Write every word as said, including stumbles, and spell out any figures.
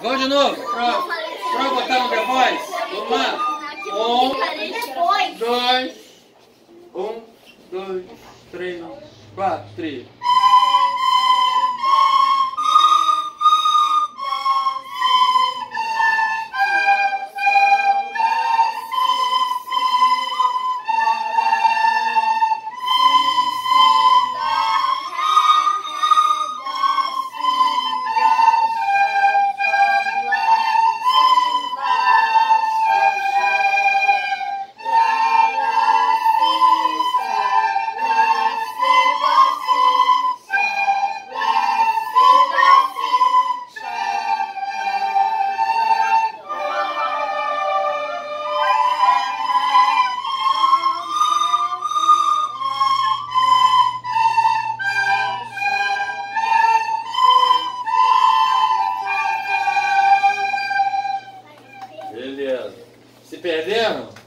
Vamos de novo. Pra, pra botar no depois. Vamos lá. Um, dois, um, dois, três, quatro, três. Beleza. Se perderam?